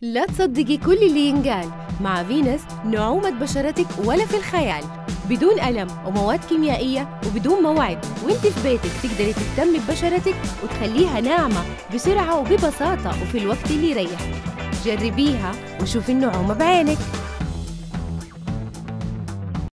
لا تصدقي كل اللي ينقال. مع فينس نعومة بشرتك ولا في الخيال، بدون ألم ومواد كيميائية وبدون موعد، وانت في بيتك تقدري تهتمي ببشرتك وتخليها ناعمة بسرعة وببساطة وفي الوقت اللي يريح. جربيها وشوفي النعومة بعينك.